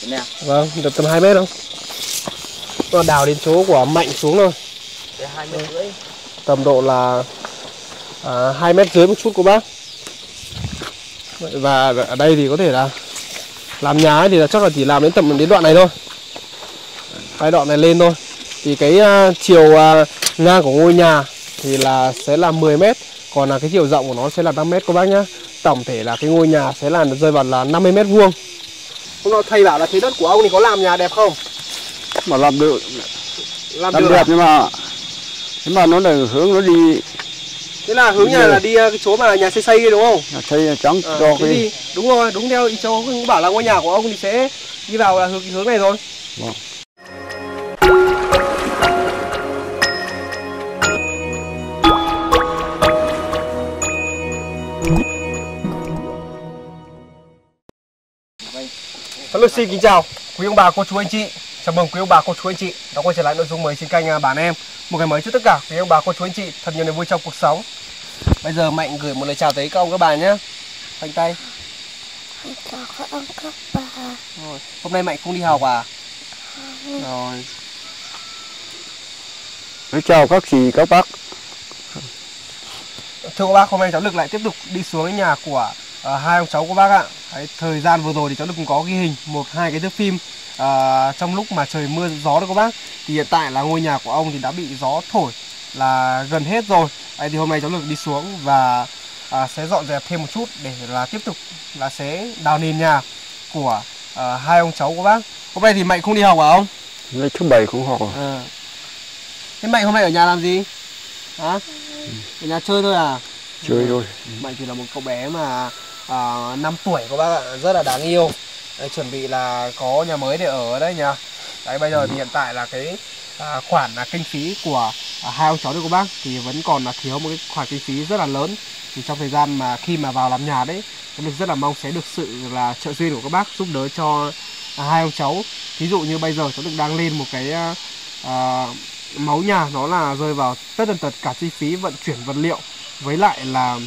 Vâng, được tầm 2 mét không? Nó đào đến chỗ của Mạnh xuống thôi. 2,5 mét. Tầm độ là 2 mét dưới một chút của bác. Và ở đây thì có thể là làm nhà ấy thì là chắc là chỉ làm đến tầm đến đoạn này thôi. Hai đoạn này lên thôi. Thì cái chiều ngang của ngôi nhà thì là sẽ là 10 mét. Còn là cái chiều rộng của nó sẽ là 5 mét các bác nhá. Tổng thể là cái ngôi nhà sẽ là rơi vào là 50 mét vuông. Hôm nọ thầy bảo là thế đất của ông thì có làm nhà đẹp không? Mà làm được. Làm được đẹp nhưng mà nó là hướng nó đi. Thế là hướng nhà là đi cái chỗ mà nhà xây kia đúng không? Nhà xây trắng cho cái đi. Đúng rồi, đúng theo ý cháu cũng bảo là ngôi nhà của ông thì sẽ đi vào là hướng này thôi. Vâng. Xin kính chào quý ông bà cô chú anh chị. Chào mừng quý ông bà cô chú anh chị đã quay trở lại nội dung mới trên kênh Bản Em. Một ngày mới chúc tất cả quý ông bà cô chú anh chị thật nhiều niềm vui trong cuộc sống. Bây giờ Mạnh gửi một lời chào tới các ông các bà nhé. Phanh tay. Chào các ông các bà. Rồi. Hôm nay Mạnh không đi học à? Rồi. Chào các chị các bác. Thưa các bác, hôm nay cháu Lực lại tiếp tục đi xuống cái nhà của hai ông cháu của bác ạ. Đấy, thời gian vừa rồi thì cháu Lực cũng có ghi hình 1-2 cái thước phim trong lúc mà trời mưa gió đó các bác. Thì hiện tại là ngôi nhà của ông thì đã bị gió thổi là gần hết rồi. Đấy, thì hôm nay cháu Lực đi xuống và sẽ dọn dẹp thêm một chút để là tiếp tục là sẽ đào nền nhà của hai ông cháu của bác. Hôm nay thì Mạnh không đi học hả ông? Ngày thứ bảy cũng học. Thế Mạnh hôm nay ở nhà làm gì? Hả? Ở nhà chơi thôi à? Chơi thôi. Mạnh thì là một cậu bé mà 5 tuổi các bác ạ, rất là đáng yêu. Đấy, chuẩn bị là có nhà mới để ở đấy nhỉ. Đấy, bây giờ thì hiện tại là cái khoản kinh phí của hai ông cháu đấy các bác thì vẫn còn là thiếu một cái khoản kinh phí rất là lớn. Thì trong thời gian mà khi mà vào làm nhà đấy, cháu Lực rất là mong sẽ được sự là trợ duyên của các bác giúp đỡ cho hai ông cháu. Ví dụ như bây giờ cháu Lực đang lên một cái mấu nhà, nó là rơi vào tất tần tật cả chi phí vận chuyển vật liệu với lại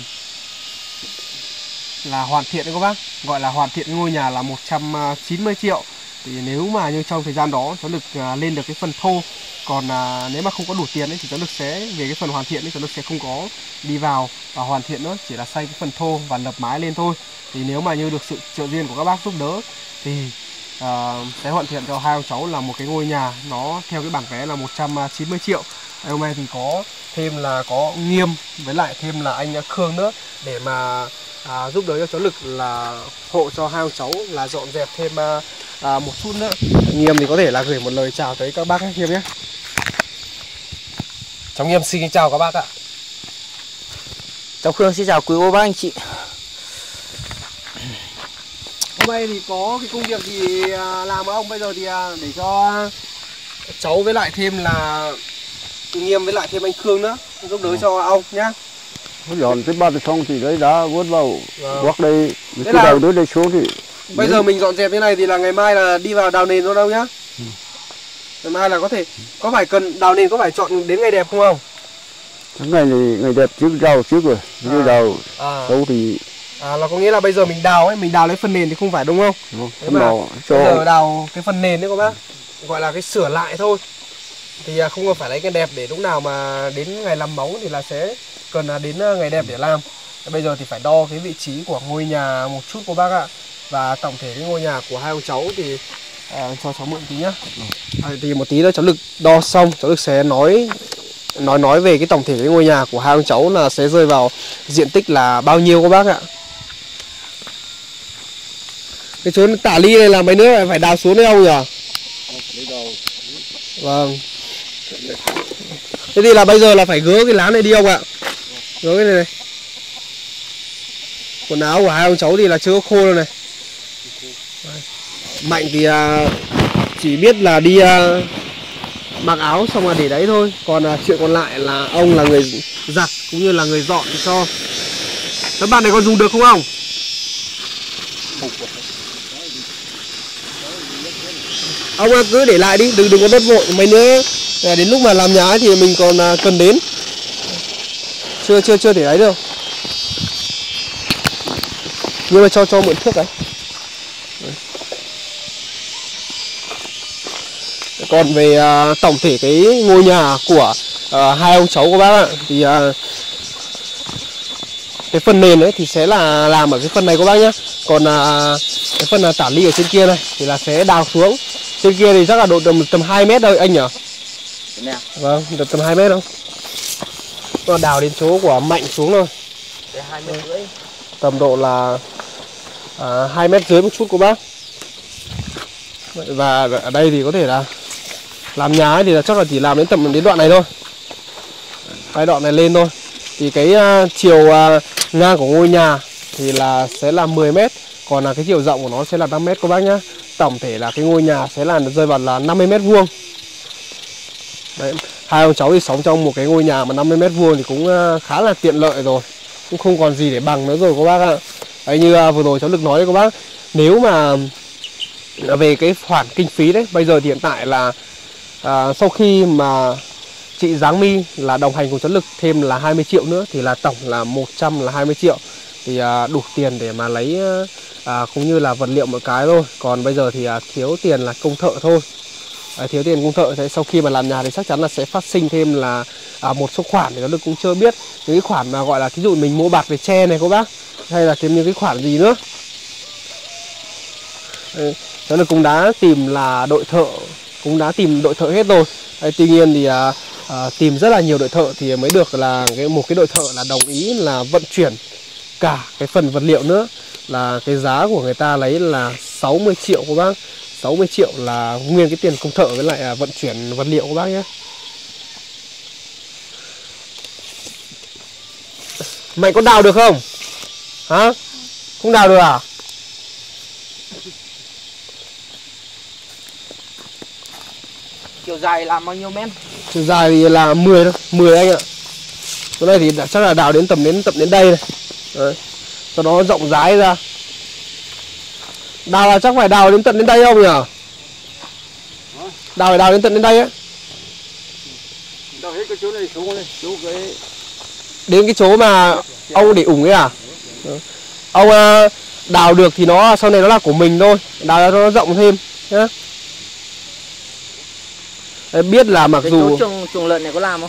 là hoàn thiện đấy các bác. Gọi là hoàn thiện ngôi nhà là 190 triệu. Thì nếu mà như trong thời gian đó cháu Lực lên được cái phần thô. Còn nếu mà không có đủ tiền ấy, thì cháu Lực sẽ về cái phần hoàn thiện ấy, cháu Lực sẽ không có đi vào và hoàn thiện nữa, chỉ là xây cái phần thô và lợp mái lên thôi. Thì nếu mà như được sự trợ duyên của các bác giúp đỡ thì sẽ hoàn thiện cho hai ông cháu là một cái ngôi nhà nó theo cái bản vẽ là 190 triệu. Hôm nay thì có thêm là có Nghiêm với lại thêm là anh Khương nữa để mà giúp đỡ cho cháu Lực là hộ cho hai ông cháu là dọn dẹp thêm một chút nữa. Nghiêm thì có thể là gửi một lời chào tới các bác nhé Nghiêm nhé. Cháu Nghiêm xin chào các bác ạ. Cháu Khương xin chào quý cô bác anh chị. Hôm nay thì có cái công việc gì làm với ông bây giờ thì để cho cháu với lại thêm là Nghiêm với lại thêm anh Khương nữa giúp đỡ cho ông nhá. Dọn tới ba xong thì đấy đã vớt vào quắc đây, thế cái là đầu đấy xuống thì bây giờ mình dọn dẹp như này thì là ngày mai là đi vào đào nền luôn đâu nhá. Ngày mai là có phải cần đào nền, có phải chọn đến ngày đẹp không không? ngày này ngày đẹp trước rau trước rồi, như đầu đâu thì là có nghĩa là bây giờ mình đào ấy, mình đào lấy phần nền thì không phải đúng không? Thế mà bây giờ đào cái phần nền đấy các bác, gọi là cái sửa lại thôi. Thì không phải lấy cái đẹp để lúc nào mà đến ngày làm móng thì là sẽ cần đến ngày đẹp để làm. Bây giờ thì phải đo cái vị trí của ngôi nhà một chút cô bác ạ. Và tổng thể cái ngôi nhà của hai ông cháu thì cho cháu mượn tí nhá. Thì một tí nữa cháu Lực đo xong, cháu Lực sẽ nói về cái tổng thể cái ngôi nhà của hai ông cháu là sẽ rơi vào diện tích là bao nhiêu các bác ạ. Cái chỗ tả ly này là mấy nữa phải đào xuống đấy không nhỉ? Vâng. Thế thì là bây giờ là phải gỡ cái lá này đi ông ạ. Gỡ cái này. Quần áo của hai ông cháu thì là chưa có khô đâu này. Mạnh thì chỉ biết là đi mặc áo xong là để đấy thôi. Còn chuyện còn lại là ông là người giặt cũng như là người dọn cho. Tấm bàn này còn dùng được không ông? Ông cứ để lại đi, đừng có đốt vội. Mấy nữa đến lúc mà làm nhà ấy thì mình còn cần đến. Chưa thể ấy được. Nhưng mà cho mượn thước đấy. Còn về tổng thể cái ngôi nhà của hai ông cháu của bác ạ, thì cái phần nền ấy thì sẽ là làm ở cái phần này của bác nhé. Còn cái phần tả ly ở trên kia này thì là sẽ đào xuống. Trên kia thì chắc là độ tầm 2 mét thôi anh nhỉ? Vâng, được tầm 2 mét đâu. Nó đào đến chỗ của Mạnh xuống thôi. 2 mét rưỡi. Tầm độ là 2 mét dưới một chút của bác. Và ở đây thì có thể là làm nhà ấy thì là chắc là chỉ làm đến tầm đến đoạn này thôi. Cái đoạn này lên thôi. Thì cái chiều ngang của ngôi nhà thì là sẽ là 10 mét. Còn là cái chiều rộng của nó sẽ là 5 mét các bác nhá. Tổng thể là cái ngôi nhà sẽ là rơi vào là 50 mét vuông. Đấy, hai ông cháu thì sống trong một cái ngôi nhà mà 50 mét vuông thì cũng khá là tiện lợi rồi. Cũng không còn gì để bằng nữa rồi các bác ạ. Đấy, như vừa rồi cháu được nói đấy các bác. Nếu mà về cái khoản kinh phí đấy, bây giờ thì hiện tại là sau khi mà chị Giáng My là đồng hành cùng cháu Lực thêm là 20 triệu nữa thì là tổng là 120 triệu. Thì đủ tiền để mà lấy cũng như là vật liệu một cái thôi. Còn bây giờ thì thiếu tiền là công thợ thôi. Thiếu tiền công thợ thì sau khi mà làm nhà thì chắc chắn là sẽ phát sinh thêm là một số khoản thì cháu Lực cũng chưa biết. Những cái khoản mà gọi là thí dụ mình mua bạt về tre này các bác, hay là thêm những cái khoản gì nữa. Cháu Lực cũng đã tìm là đội thợ, cũng đã tìm đội thợ hết rồi. Tuy nhiên thì tìm rất là nhiều đội thợ thì mới được là một cái đội thợ là đồng ý là vận chuyển cả cái phần vật liệu nữa. Là cái giá của người ta lấy là 60 triệu các bác. 60 triệu là nguyên cái tiền công thợ với lại vận chuyển vật liệu các bác nhé. Mày có đào được không? Hả? Không đào được à? Chiều dài làm bao nhiêu mét? Chiều dài thì là 10 thôi, 10 anh ạ. Chỗ này thì chắc là đào đến tầm đến đây này. Đấy. Cho nó rộng rãi ra. Đào là chắc phải đào đến tận đến đây không nhỉ? Đào phải đào đến tận đến đây á. Đào hết cái chỗ này xuống này, chỗ cái Đến cái chỗ mà ông để ủng ấy à? Ông đào được thì nó sau này nó là của mình thôi. Đào ra cho nó rộng thêm nhá. Đấy, biết là mặc cái dù chỗ chuồng lợn này có làm không?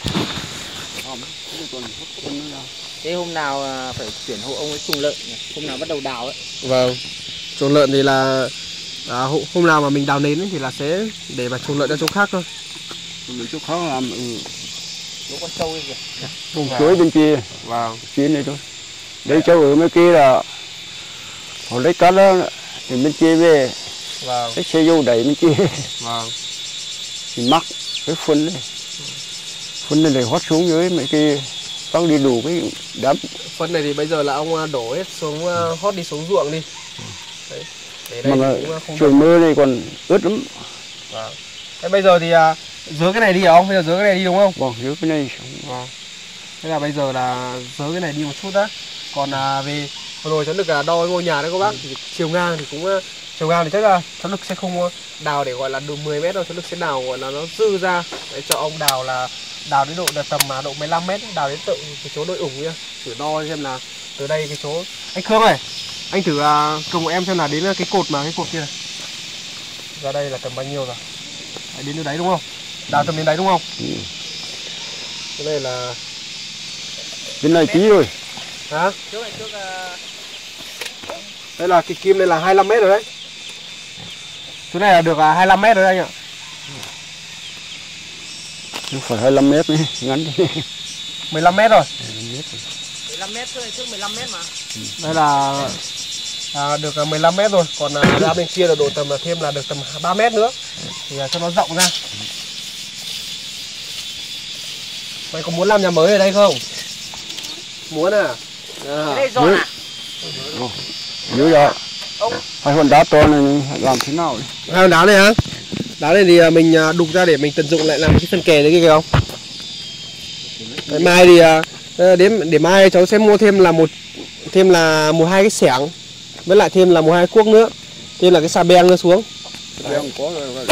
Thế hôm nào phải tuyển hộ ông ấy chuồng lợn nhỉ? Hôm nào bắt đầu đào ấy. vâng, chuồng lợn thì là hôm nào mà mình đào nến ấy, thì là sẽ để mà chuồng lợn ra chỗ khác thôi. chỗ khác làm Chỗ con trâu ấy kìa. vùng chuối bên kia, Vâng. chuyến này thôi. Đấy cháu ở bên kia là họ lấy cá đó thì bên kia về, Vâng. lấy xe vô đẩy bên kia Vâng. thì mắc cái phân này để hót xuống dưới mấy kia băng đi đủ cái đám. Phân này thì bây giờ là ông đổ hết xuống hót đi xuống ruộng đi. Đấy. Để đây Mà cũng không trời mưa này còn ướt lắm. Vâng. Thế bây giờ thì dỡ cái này đi hả ông? Bây giờ dỡ cái này đi đúng không? Vâng, dưới cái này. Vâng. Thế là bây giờ là dỡ cái này đi một chút đã. Còn về vừa rồi cháu Lực đo cái ngôi nhà đấy các bác. Thì chiều ngang thì cũng chiều ngang thì chắc là cháu Lực sẽ không đào để gọi là đủ 10 mét đâu, cháu Lực sẽ đào gọi là nó dư ra để cho ông đào là đào đến độ tầm độ 15 mét, đào đến tận cái chỗ đôi ủng nhá. Thử đo xem là từ đây cái chỗ anh Khương này, anh thử cùng của em xem là đến cái cột kia này. Ra đây là tầm bao nhiêu rồi? Đến đấy đúng không? Đào tầm đến đấy đúng không? Ừ. Cái này là Đến này tí rồi. hả? Đây là cái kim này là 25 mét rồi đấy. Chỗ này là được 25 mét rồi anh ạ. Nó phải 25 mét đấy, ngắn thế. 15 mét rồi. 15 mét thôi, trước 15 mét mà. Đây là được 15 mét rồi. Còn ra bên kia là độ tầm thêm là được tầm 3 mét nữa. Thì cho nó rộng ra. Mày có muốn làm nhà mới ở đây không? Muốn à? Cái này giòn à? Dưới đó. Hai hòn đá to này làm thế nào đấy? Hai hòn đá này hả? Đá này thì mình đục ra để mình tận dụng lại làm cái phần kè đấy kia kìa không? Đấy, mai thì để mai cháu sẽ mua thêm là một hai cái xẻng, với lại thêm là một hai cuốc nữa, thêm là cái xà beng nữa xuống. Đang có rồi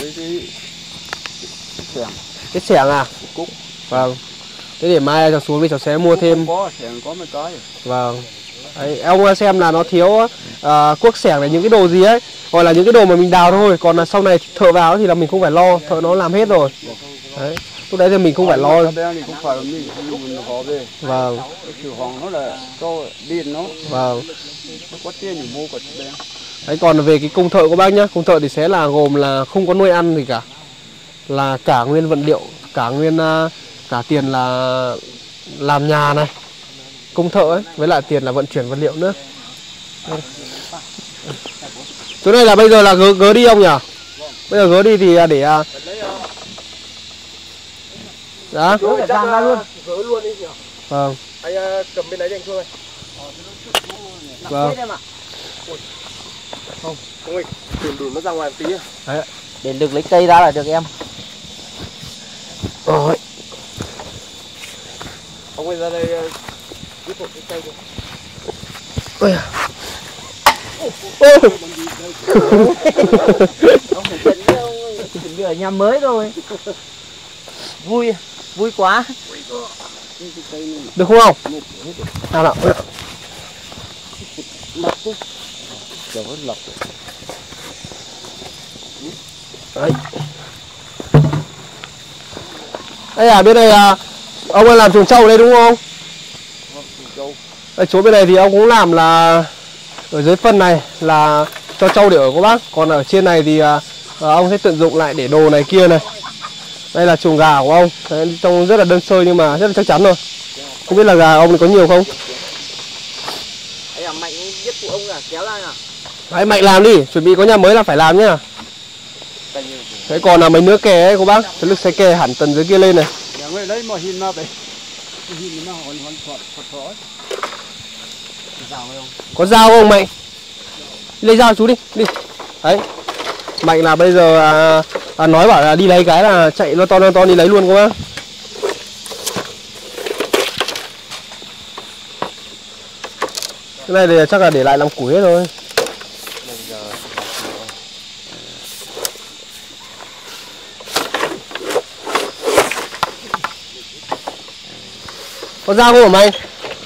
Cái xẻng à? Cuốc. Vâng. Thế để mai cháu xuống thì cháu sẽ mua thêm. Có xẻng có mấy cái. Vâng. Đấy, ông xem là nó thiếu cuốc xẻng này, những cái đồ gì ấy, gọi là những cái đồ mà mình đào thôi. Còn là sau này thợ vào thì là mình không phải lo, thợ nó làm hết rồi. Đấy, lúc đấy thì mình không phải lo. Vâng. Nó là cho điện nó. Vâng. Nó có tiền thì mua của đen. Đấy, còn về cái công thợ của bác nhá, công thợ thì sẽ là gồm là không có nuôi ăn gì cả, là cả nguyên vật liệu, cả nguyên cả tiền là làm nhà này, công thợ ấy, với lại tiền là vận chuyển vật liệu nữa. Đây. Chỗ này là bây giờ là gớ đi ông nhỉ? Bây giờ gớ đi thì để đó. Gớ luôn đi nhỉ? Vâng. Anh cầm bên đấy cho anh Phương ơi. Vâng. Không, ông ơi, đùn nó ra ngoài một tí. Đấy. Để được lấy cây ra là được em. Rồi. Ông ơi ra đây giúp một cái cây đi. Ôi à. Ông phải chuẩn bị, ông ơi, chuẩn bị ở nhà mới rồi. Vui, vui quá. Được không ông? Nào nào. Đấy. Đây à, bên này ông ơi làm chuồng trâu ở đây đúng không? Ở chỗ bên này thì ông cũng làm là ở dưới phân này là cho trâu để ở của bác. Còn ở trên này thì ông sẽ tận dụng lại để đồ này kia này. Đây là chuồng gà của ông. Đấy, trông rất là đơn sơ nhưng mà rất là chắc chắn rồi. Không biết là gà ông có nhiều không? Đấy là Mạnh biết phụ ông là kéo ra nào. Đấy, Mạnh làm đi, chuẩn bị có nhà mới là phải làm nhá. Đấy, còn là mấy nứa kè ấy của bác, cái lực xe kè hẳn tầng dưới kia lên này. Lấy mà hin mà vậy. Hin nó hoàn thoát. Có dao không Mạnh? Lấy dao chú đi, đi. Đấy. Mạnh là bây giờ nói bảo là đi lấy cái là chạy lo to đi lấy luôn các bác. Cái này thì chắc là để lại làm củi hết rồi. Có dao không hả mày?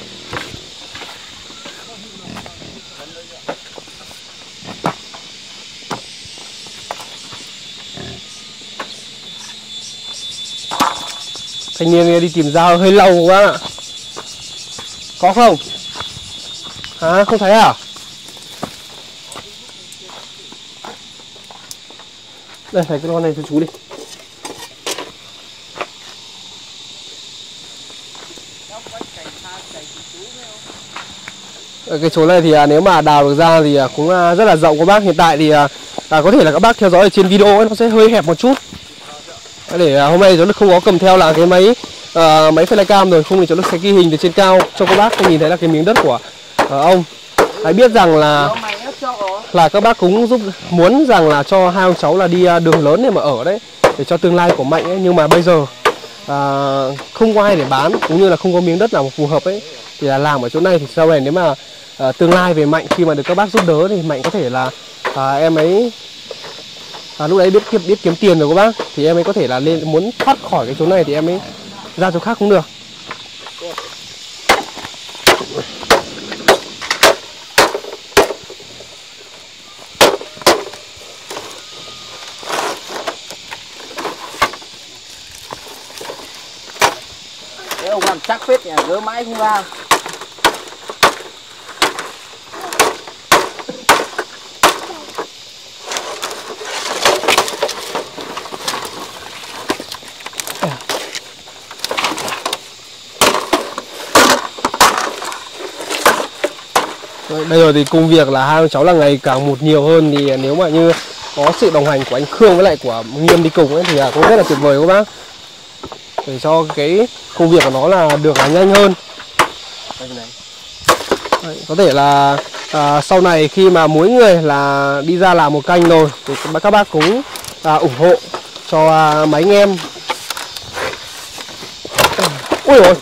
Thanh niên đi tìm dao hơi lâu quá ạ. Có không? Hả? Không thấy à? Đây, thấy cái con này cho chú đi. Ở cái chỗ này thì nếu mà đào được ra thì cũng rất là rộng các bác. Hiện tại thì có thể là các bác theo dõi ở trên video ấy, nó sẽ hơi hẹp một chút. Để hôm nay cháu Lực không có cầm theo là cái máy flycam rồi, không thì cháu Lực sẽ ghi hình từ trên cao cho các bác nhìn thấy là cái miếng đất của ông. Hãy biết rằng là các bác cũng muốn rằng là cho hai ông cháu là đi đường lớn để mà ở đấy, để cho tương lai của Mạnh ấy. Nhưng mà bây giờ không có ai để bán, cũng như là không có miếng đất nào phù hợp ấy, thì là làm ở chỗ này thì sau này nếu mà tương lai về Mạnh khi mà được các bác giúp đỡ thì Mạnh có thể là em ấy lúc đấy biết kiếm tiền rồi các bác, thì em ấy có thể là lên muốn thoát khỏi cái chỗ này thì em ấy ra chỗ khác cũng được. Thế ông làm chắc phết nhỉ, gỡ mãi không ra. Bây giờ thì công việc là hai ông cháu là ngày càng một nhiều hơn, thì nếu mà như có sự đồng hành của anh Khương với lại của Nghiêm đi cùng ấy thì cũng rất là tuyệt vời các bác, để cho cái công việc của nó là được nhanh hơn. Đấy, có thể là sau này khi mà mỗi người là đi ra làm một canh rồi thì các bác cũng ủng hộ cho mấy anh em. Ôi rồi,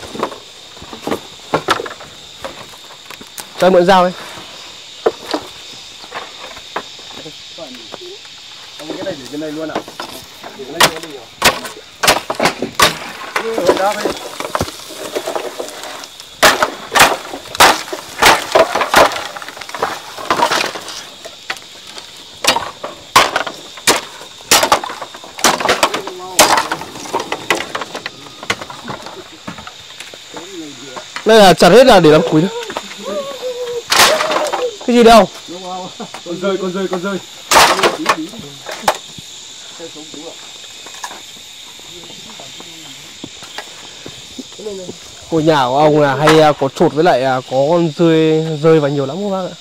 cho em mượn dao ấy. Ông cái này để trên đây luôn ạ. Để lên đây đi. Đó đây. Đây là chặt hết là để làm củi thôi. Cái gì đâu? Con rơi. Ngôi nhà của ông là hay có chuột với lại có con rơi vào nhiều lắm các bác ạ.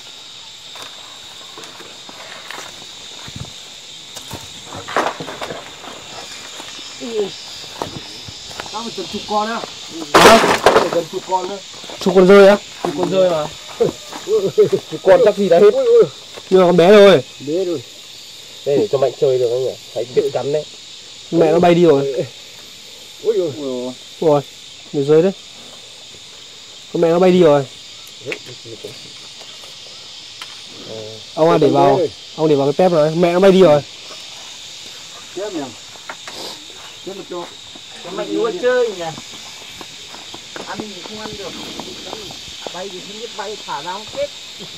Tao phải chục con á. Gần chục con nữa. Chục con rơi á? Chục con rơi mà. Chục con chắc gì đã hết. Nhưng mà con bé rồi. Bé rồi. Đây để cho Mạnh chơi được anh nhỉ? Phải biết cắn đấy. Mẹ nó bay đi rồi. Rồi, để rơi đấy. Con mẹ nó bay đi rồi. Ông để vào, cái pép rồi. Mẹ nó bay đi rồi. Cho Mạnh nuôi chơi nhỉ? Ăn thì không ăn được. Bay thì không biết bay, thả ra không chết.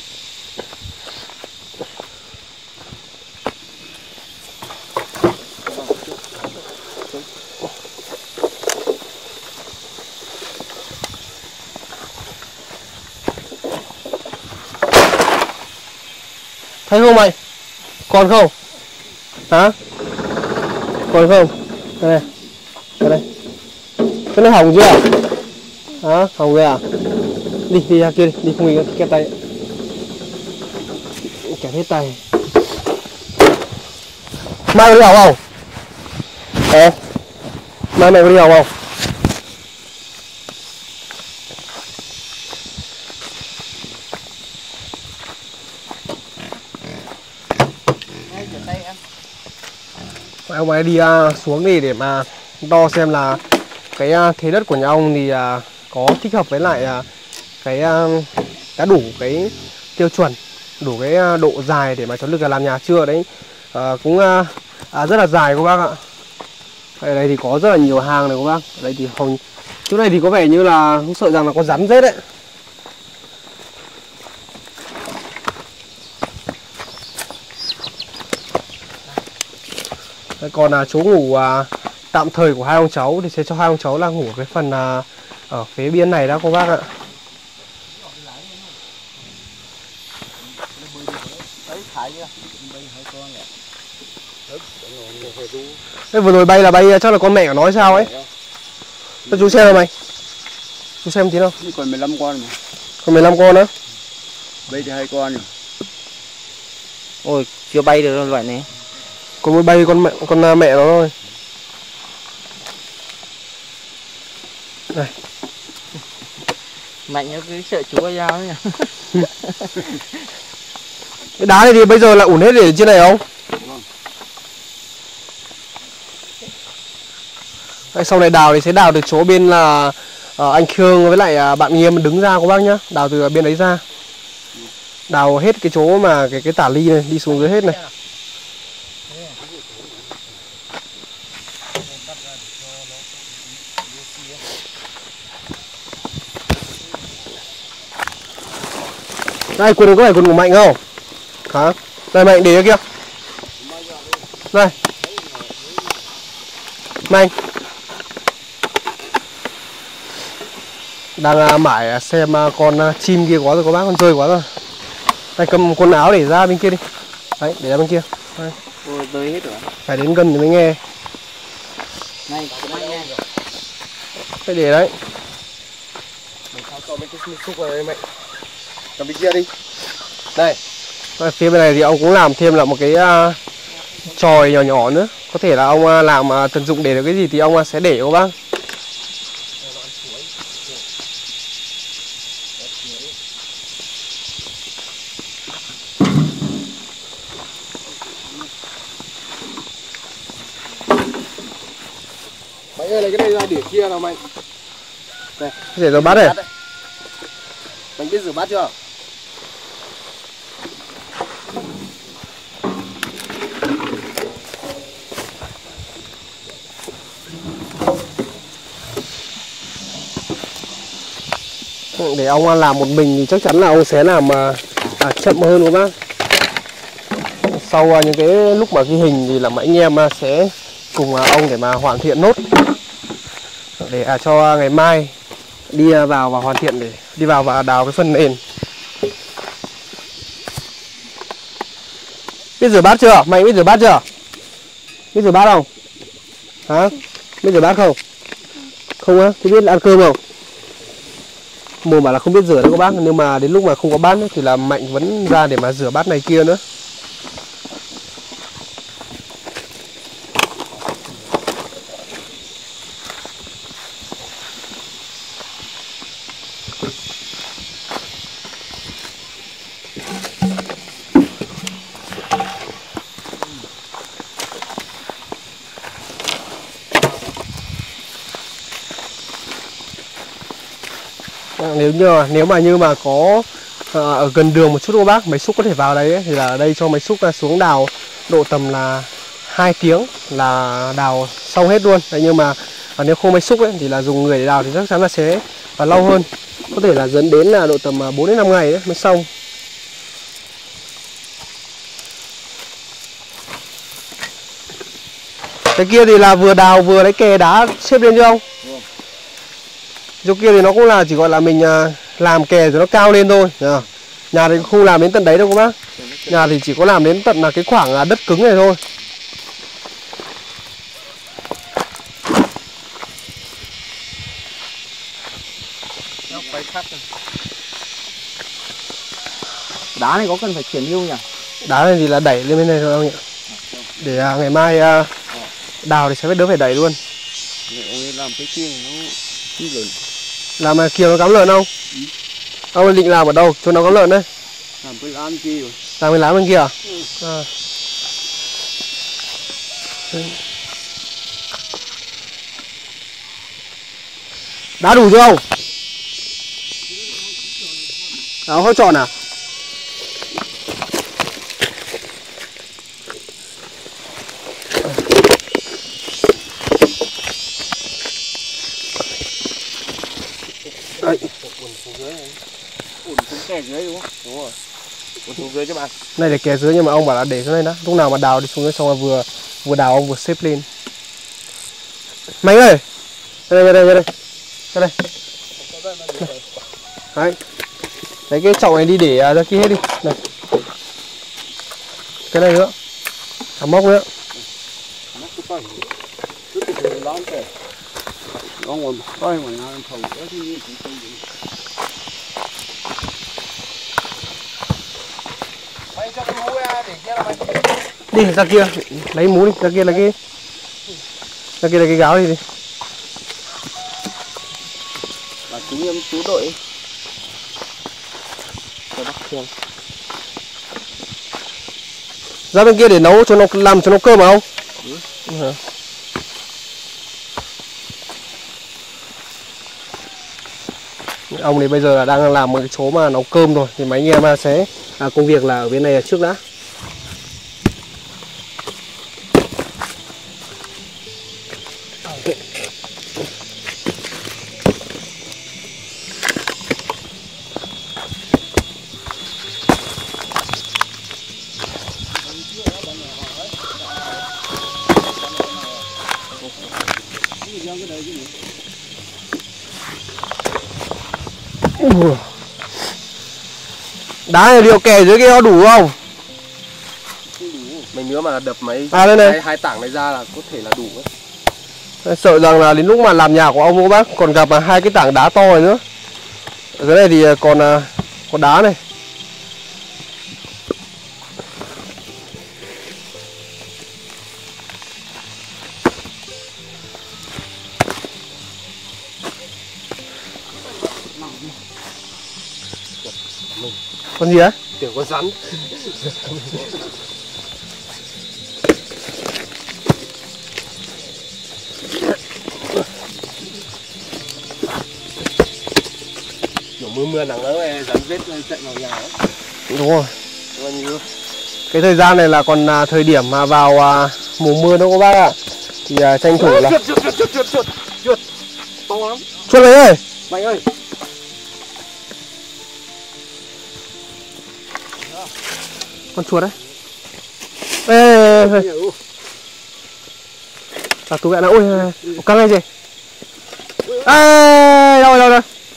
Thấy không mày? Còn không? Hả? Còn không? Đây này. Cái nó hỏng chưa? Hả? Hỏng rồi à? Đi ra kia đi, không mình kẹp tay. Kẹp hết tay. Mai có đi học không? Mai mày có đi học không? Ông ấy đi xuống đi để mà đo xem là cái thế đất của nhà ông thì có thích hợp với lại cái đã đủ cái tiêu chuẩn, đủ cái độ dài để mà cháu được làm nhà chưa đấy. Cũng rất là dài các bác ạ. Ở đây thì có rất là nhiều hàng này các bác. Ở đây thì chỗ này thì có vẻ như là không sợ rằng là có rắn rết đấy. Đây còn chỗ ngủ tạm thời của hai ông cháu thì sẽ cho hai ông cháu là ngủ cái phần ở phía bên này đó các bác ạ. Đây vừa rồi bay là bay chắc là con mẹ của nó hay sao ấy. Cho chú xem nào mày. Chú xem tí nào. Còn 15 con mà. Còn 15 con nữa. Bay thì 2 con rồi. Ôi, chưa bay được đâu loại này. Còn mới bay con mẹ nó thôi. Đây. Mạnh nó cứ sợ chú dao ấy nhỉ. Cái đá này thì bây giờ là ủn hết để trên này không? Đây, sau này đào thì sẽ đào từ chỗ bên là anh Khương với lại bạn Nghiêm đứng ra các bác nhá. Đào từ bên đấy ra. Đào hết cái chỗ mà cái tả ly này đi xuống dưới hết này. Đây, quần này có phải quần của Mạnh không? Hả? Đây Mạnh để kia. Đây. Mạnh. Đang mải xem con chim kia quá rồi các bác, con rơi quá rồi. Đây cầm quần áo để ra bên kia đi. Đấy, để ra bên kia. Đây. Ôi, rơi hết rồi. Phải đến gần thì mới nghe. Này, nghe. Phải để đấy. Mình tháo cho mấy cái xúc vào đây Mạnh. Cầm bên kia đi. Đây. Phía bên này thì ông cũng làm thêm là một cái chòi nhỏ nhỏ nữa. Có thể là ông làm tận dụng để được cái gì thì ông sẽ để các bác. Mạnh ơi, lấy cái này ra để kia nào Mạnh. Đây, để rửa bát này. Mạnh biết rửa bát chưa? Để ông làm một mình thì chắc chắn là ông sẽ làm chậm hơn các bác. Sau những cái lúc mà ghi hình thì là anh em sẽ cùng ông để mà hoàn thiện nốt để cho ngày mai đi vào và hoàn thiện để đi vào và đào cái phần nền. Biết rửa bát chưa? Mày biết rửa bát chưa? Biết rửa bát không? Hả? Biết rửa bát không? Không á? Thế biết ăn cơm không? Mùa bảo là không biết rửa đâu các bác, nhưng mà đến lúc mà không có bát ấy, thì là Mạnh vẫn ra để mà rửa bát này kia nữa. Nếu mà như mà có ở gần đường một chút các bác, máy xúc có thể vào đấy ấy, thì là đây cho máy xúc xuống đào độ tầm là 2 tiếng là đào xong hết luôn. Đấy, nhưng mà nếu không máy xúc ấy, thì là dùng người để đào thì chắc chắn là sẽ lâu hơn, có thể là dẫn đến là độ tầm 4 đến 5 ngày đấy mới xong. Cái kia thì là vừa đào vừa lấy kè đá xếp lên chứ không? Chỗ kia thì nó cũng là chỉ gọi là mình làm kè cho nó cao lên thôi. Nhà thì không làm đến tận đấy đâu các bác. Nhà thì chỉ có làm đến tận là cái khoảng đất cứng này thôi. Đá này có cần phải chuyển lưu nhỉ? Đá này thì là đẩy lên bên này thôi anh ạ. Để ngày mai đào thì sẽ đỡ phải đẩy luôn. Làm cái kia nó lớn. Làm kia nó cắm lợn không? Ông định làm ở đâu? Chỗ nào cắm lợn đấy? Làm cái lán kia rồi. Làm cái lán bên kia à? Đá đủ chưa không? Đó, hơi tròn à? Đấy. Kè dưới đúng không? Đúng rồi. Xuống dưới cho bạn. Này để kè dưới, nhưng mà ông bảo là để xuống đây đó. Lúc nào mà đào đi xuống dưới xong rồi vừa đào ông vừa xếp lên. Mạnh ơi. Đây đây. Đây. Đấy. Lấy cái chậu này đi để ra kia hết đi. Này. Cái này nữa. Cả móc nữa. Đi ra kia lấy mú đi, ra kia là cái gáo đi. Và chú đội cho bác Thương. Ra bên kia để nấu cho nó làm cho nó cơm không? Ông này bây giờ là đang làm một cái chỗ mà nấu cơm rồi, thì mấy anh em sẽ công việc là ở bên này trước đã. Đá này liệu kè dưới kia nó đủ không? Mình nữa mà đập mấy hai tảng này ra là có thể là đủ ấy. Sợ rằng là đến lúc mà làm nhà của ông các bác còn gặp hai cái tảng đá to này nữa. Ở dưới này thì còn đá này. Con gì á? Tưởng con rắn. Kiểu mưa nắng ấy, rắn rết chạy vào nhà ấy. Đúng rồi. Cái thời gian này là còn thời điểm mà vào mùa mưa đó các bác ạ. Thì tranh thủ là chuột to lắm. Chuột này ơi. Mày ơi. Con chuột đấy. Ê. Tú vẹn nào. Ôi, căng ngay gì? Ê, đâu.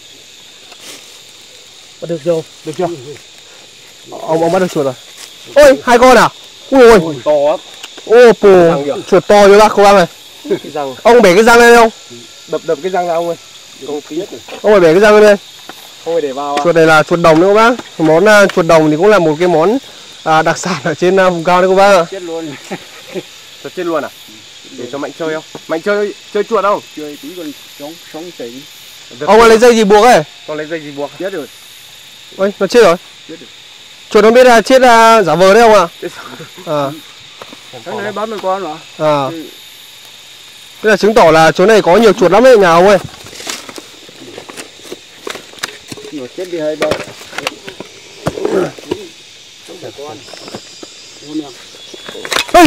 Bắt được chưa? Được chưa? Ông bắt được chuột rồi. Ôi, 2 con à? Ui ôi, to lắm. ô pù, chuột to như bác, cô bác này. Cái răng Ông bẻ cái răng lên không? đập cái răng ra ông ơi. Không tí này. Ông phải bẻ cái răng lên. Không phải để vào. Chuột này là chuột đồng đấy cô bác. Món chuột đồng thì cũng là một cái món đặc sản ở trên vùng cao đấy cô bác ạ. Chết luôn. Chuột chết luôn à? Để cho Mạnh chơi không? Mạnh chơi chuột không? Chơi tí con sống tỉnh. Ông lấy dây gì buộc ấy? Con lấy dây gì buộc? Chết rồi. Ôi, nó chết rồi. Chết rồi. Chuột không biết là chết giả vờ đấy không ạ? À. Cái này bán 10 con mà. À. Thế là chứng tỏ là chỗ này có nhiều chuột lắm đấy nhà ông ơi. Nó chết đi hay đâu. Ê!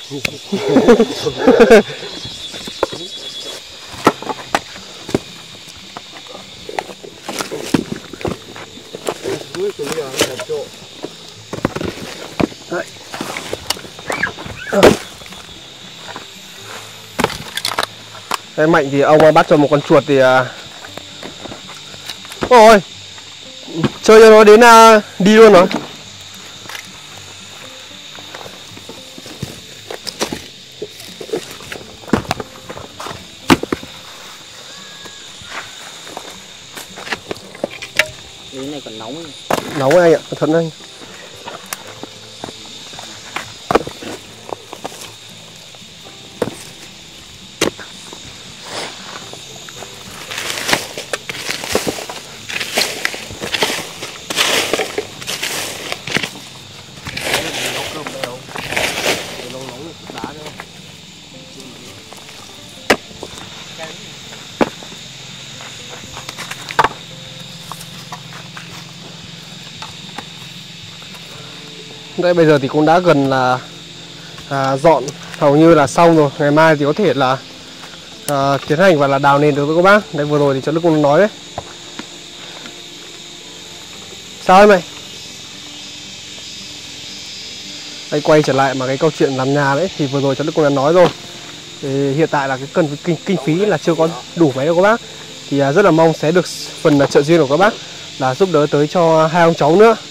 Cái Mạnh thì ông bắt cho một con chuột thì ôi chơi cho nó đến đi luôn rồi. Cái này còn nóng. Nóng anh ạ, thật anh. Đây bây giờ thì cũng đã gần là dọn hầu như là xong rồi. Ngày mai thì có thể là tiến hành và là đào nền được với các bác. Đây vừa rồi thì cho Đức cũng nói đấy. Sao em mày? Đây quay trở lại mà cái câu chuyện làm nhà đấy thì vừa rồi cho Đức cũng đã nói rồi. Thì hiện tại là cái cần kinh phí là chưa có đủ mấy đâu các bác. Thì rất là mong sẽ được phần trợ duyên của các bác là giúp đỡ tới cho hai ông cháu nữa.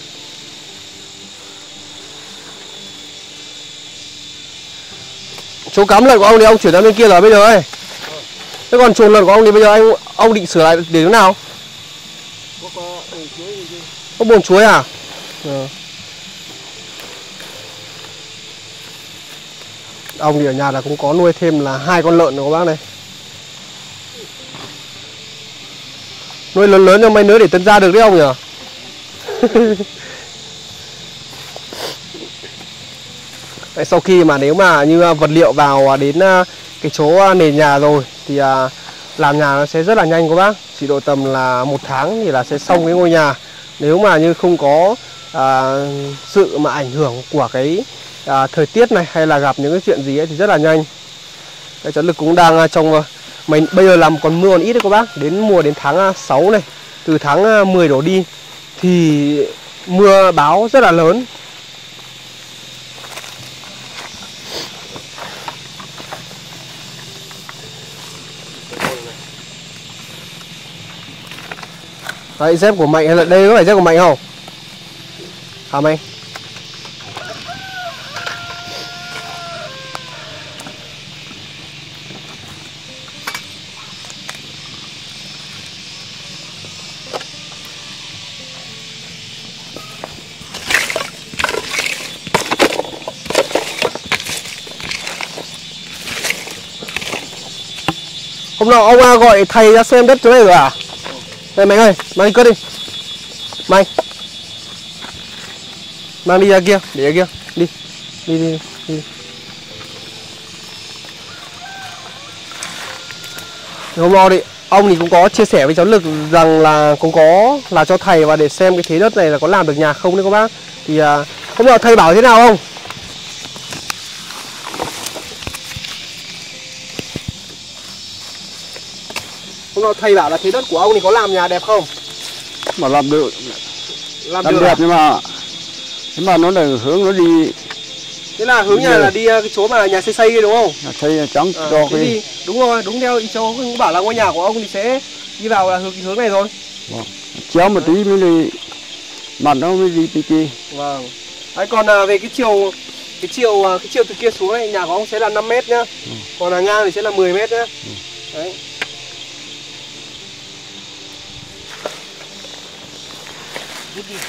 Chỗ cắm lợn của ông thì ông chuyển ra bên kia rồi bây giờ ấy. Thế còn chuồng lợn của ông thì bây giờ ông định sửa lại để thế nào? Có bồn chuối à? Ông thì ở nhà là cũng có nuôi thêm là 2 con lợn rồi các bác này. Nuôi lớn lớn cho mấy nữa để tân gia được đấy ông nhỉ? Đấy, sau khi mà nếu mà như vật liệu vào đến cái chỗ nền nhà rồi thì làm nhà nó sẽ rất là nhanh các bác. Chỉ độ tầm là 1 tháng thì là sẽ xong cái ngôi nhà. Nếu mà như không có sự mà ảnh hưởng của cái thời tiết này hay là gặp những cái chuyện gì ấy thì rất là nhanh. Cái Cháu Lực cũng đang trong bây giờ làm còn mưa còn ít đấy các bác. Đến mùa đến tháng 6 này, từ tháng 10 đổ đi thì mưa báo rất là lớn. Đấy, dép của Mạnh hay là đây có phải dép của Mạnh không? Hả Mạnh? Hôm nọ ông gọi thầy ra xem đất chỗ này rồi à? Đây Mạnh ơi, mang đi cất đi. Mạnh, mang đi ra kia, để ra kia. Đi, đi. Hôm nọ thì ông thì cũng có chia sẻ với cháu Lực rằng là cũng có là cho thầy và để xem cái thế đất này là có làm được nhà không đấy các bác. Thì hôm nọ thầy bảo thế nào không? Hôm nọ thầy bảo là thế đất của ông thì có làm nhà đẹp không? Mà làm được. Làm Làm được đẹp à? nhưng mà nó là hướng nó đi. Thế là hướng nhà là đi cái chỗ mà nhà xây kia đúng không? Xây trắng cho cái thì đúng rồi, đúng theo ý cháu cũng bảo là ngôi nhà của ông thì sẽ đi vào là hướng này rồi. chéo một tí mới đi mặt nó mới đi kia. Vâng. Đấy, còn về cái chiều từ kia xuống này nhà của ông sẽ là 5 mét nhá. Còn là ngang thì sẽ là 10 mét nhá. Đấy. Rút đi.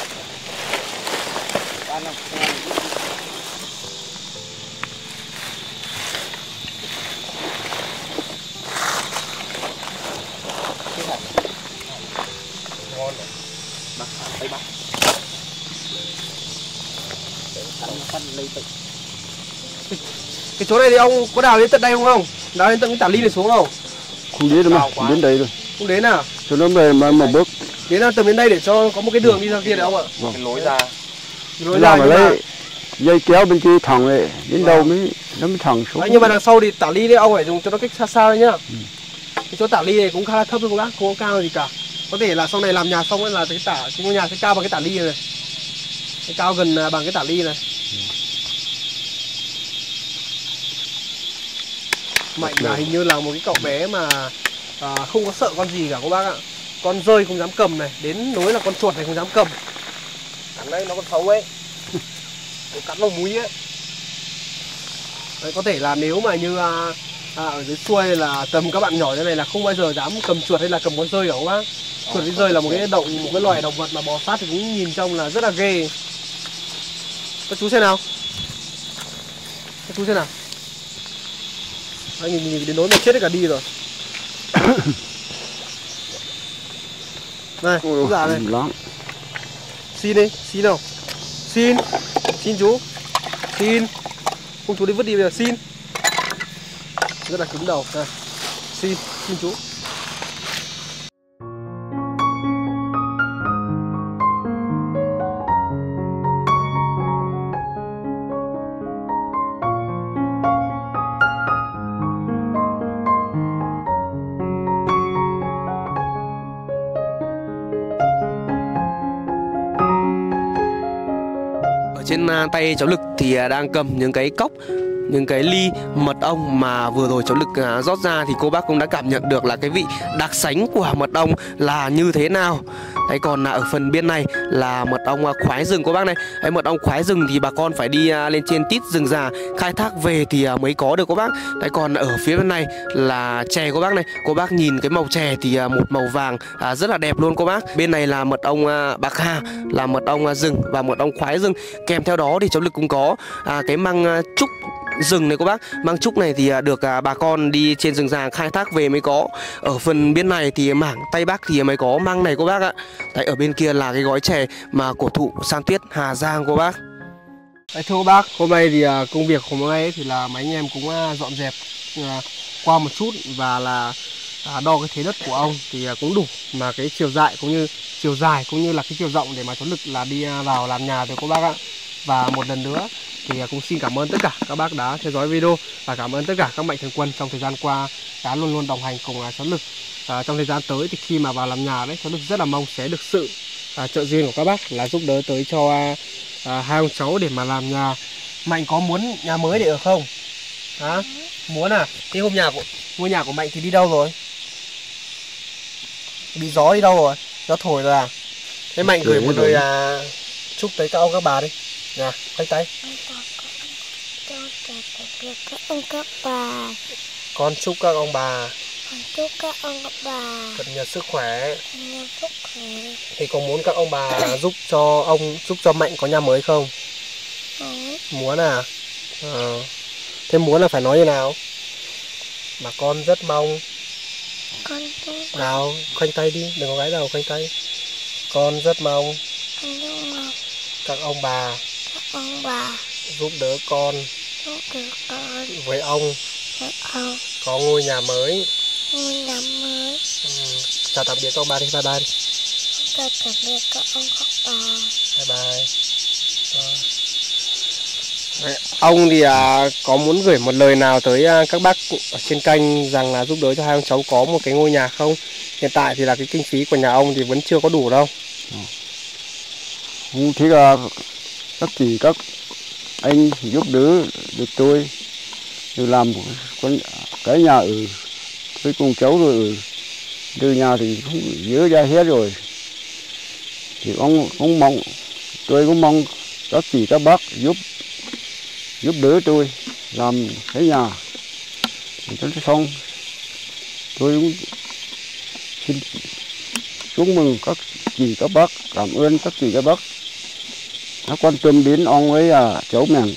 Ngon rồi. Bắt tay bắt. Phân lấy tự. Cái chỗ này thì ông có đào đến tận đây không? Đào đến tận cái tả ly này xuống không? Không đến đâu mà, đến đây rồi. Không đến à? Cho nó về mà bước. Đến là tầm đến đây để cho có một cái đường đi ra kia đấy ông ạ. Cái lối ra. Cái lối Làm ra mà lấy dây kéo bên kia thẳng này, đến đâu nó mới thẳng xuống. Đấy, nhưng mà đằng sau thì tả ly đấy ông phải dùng cho nó cách xa xa đấy nhá. Cái chỗ tả ly này cũng khá là thấp thôi các bác, không có cao gì cả. Có thể là sau này làm nhà xong ấy là cái ngôi nhà sẽ cao bằng cái tả ly này. Cái cao gần bằng cái tả ly này. Mạnh là hình như là một cái cậu bé mà không có sợ con gì cả các bác ạ. Con rơi không dám cầm này, đến nối là con chuột này không dám cầm. Cắn đấy nó còn xấu ấy. Nó cắn vào múi ấy. Đấy, có thể là nếu mà như ở dưới xuôi là tầm các bạn nhỏ như này là không bao giờ dám cầm chuột hay là cầm con rơi cả các bác. Chuột với rơi là một cái loài động vật mà bò sát thì cũng nhìn trông là rất là ghê. Các chú xem nào. Các chú xem nào. Đấy, nhìn đến nỗi mà chết hết cả đi rồi. Này, chú già này. Xin đi, xin nào. Xin. Xin chú. Xin. Không chú đi vứt đi bây giờ, xin. Rất là cứng đầu. Này. Xin chú. Trên tay cháu Lực thì đang cầm những cái cốc, những cái ly mật ong mà vừa rồi cháu Lực rót ra, thì cô bác cũng đã cảm nhận được là cái vị đặc sánh của mật ong là như thế nào. Đấy, còn ở phần bên này là mật ong khoái rừng cô bác này. Đấy, mật ong khoái rừng thì bà con phải đi lên trên tít rừng già khai thác về thì mới có được cô bác. Đấy, còn ở phía bên này là chè cô bác này. Cô bác nhìn cái màu chè thì một màu vàng rất là đẹp luôn cô bác. Bên này là mật ong bạc hà, là mật ong rừng và mật ong khoái rừng. Kèm theo đó thì cháu Lực cũng có cái măng trúc rừng này cô bác. Măng trúc này thì được bà con đi trên rừng già khai thác về mới có. Ở phần bên này thì mảng Tây Bắc thì mới có măng này cô bác ạ. Đấy, ở bên kia là cái gói chè mà cổ thụ San Tuyết Hà Giang cô bác. Đấy, thưa cô bác, hôm nay thì công việc của hôm nay thì là mấy anh em cũng dọn dẹp qua một chút và là đo cái thế đất của ông thì cũng đủ mà cái chiều dài cũng như là cái chiều rộng để mà cháu Lực là đi vào làm nhà rồi cô bác ạ. Và một lần nữa thì cũng xin cảm ơn tất cả các bác đã theo dõi video và cảm ơn tất cả các mạnh thường quân trong thời gian qua đã luôn luôn đồng hành cùng cháu Lực. Trong thời gian tới thì khi mà vào làm nhà đấy, cháu Lực rất là mong sẽ được sự trợ duyên của các bác là giúp đỡ tới cho hai ông cháu để mà làm nhà. Mạnh có muốn nhà mới để ở không? Hả? Muốn à? Thế ngôi nhà của Mạnh thì đi đâu rồi? Bị gió đi đâu rồi? Gió thổi rồi à? Thế Mạnh gửi một lời chúc tới các ông các bà đi. Nè, khoanh tay. Các ông các bà. Con chúc các ông bà. Con chúc các ông các bà thật nhiều sức khỏe. sức khỏe. Thì có muốn các ông bà giúp cho Mạnh có nhà mới không? Muốn à? Thế muốn là phải nói như nào? Mà con rất mong. Con chúc. Nào, khoanh tay đi, đừng có gái đầu, khoanh tay. Con rất mong. Các ông bà giúp đỡ con với ông có ngôi nhà mới. Chào tạm biệt các ông bà đi, bye bye đi. Chào tạm biệt các ông các bà. Bye bye. Đấy, ông thì có muốn gửi một lời nào tới các bác ở trên kênh rằng là giúp đỡ cho hai ông cháu có một cái ngôi nhà không? Hiện tại thì là cái kinh phí của nhà ông thì vẫn chưa có đủ đâu. Thế là các anh giúp đỡ được tôi được làm cái nhà ở với cùng cháu rồi từ nhà thì không nhớ ra hết rồi, thì cũng mong tôi cũng mong các chị các bác giúp đỡ tôi làm cái nhà cho xong. Tôi cũng xin chúc mừng các chị các bác, cảm ơn các chị các bác đã quan tâm đến ông với cháu mình.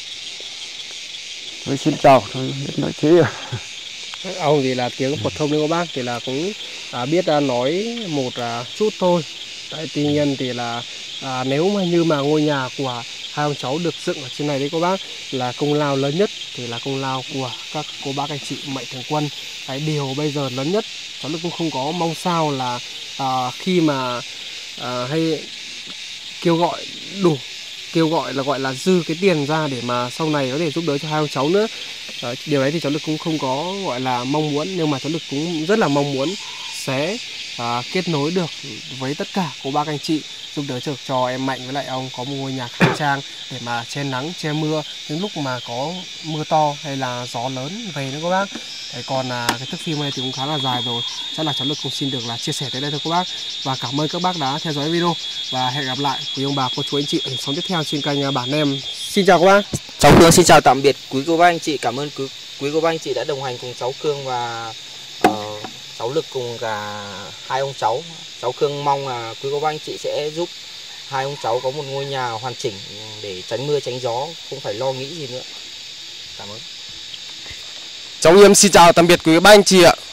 Tôi xin chào, tôi nói thế. Ông thì là tiếng phổ thông đấy các bác, thì là cũng biết nói một chút thôi. Tại tuy nhiên thì là nếu mà như mà ngôi nhà của hai ông cháu được dựng ở trên này đấy các bác, là công lao lớn nhất thì là công lao của các cô bác anh chị mạnh thường quân. Cái điều bây giờ lớn nhất cháu cũng không có mong sao là khi mà hay kêu gọi đủ, kêu gọi là gọi là dư cái tiền ra để mà sau này có thể giúp đỡ cho hai ông cháu nữa. Điều đấy thì cháu Lực cũng không có gọi là mong muốn, nhưng mà cháu Lực cũng rất là mong muốn sẽ kết nối được với tất cả cô bác anh chị, giúp đỡ cho em Mạnh với lại ông có một ngôi nhà khang trang để mà che nắng che mưa những lúc mà có mưa to hay là gió lớn về nữa các bác. Đấy, còn cái thước phim này thì cũng khá là dài rồi, chắc là cháu Lực cũng xin được là chia sẻ tới đây thôi các bác, và cảm ơn các bác đã theo dõi video và hẹn gặp lại quý ông bà cô chú anh chị ở sống tiếp theo trên kênh Bản Em. Xin chào các bác. Cháu Khương xin chào tạm biệt quý cô bác anh chị. Cảm ơn quý cô bác anh chị đã đồng hành cùng cháu Khương và cháu Lực cùng cả hai ông cháu. Cháu Khương mong là quý cô bác anh chị sẽ giúp hai ông cháu có một ngôi nhà hoàn chỉnh để tránh mưa tránh gió, không phải lo nghĩ gì nữa. Cảm ơn. Cháu Nghiêm xin chào tạm biệt quý bác anh chị ạ.